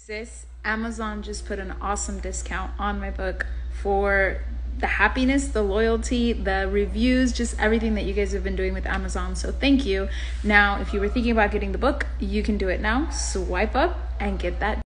Sis, Amazon just put an awesome discount on my book for the happiness, the loyalty, the reviews, just everything that you guys have been doing with Amazon. So thank you. Now, if you were thinking about getting the book, you can do it now. Swipe up and get that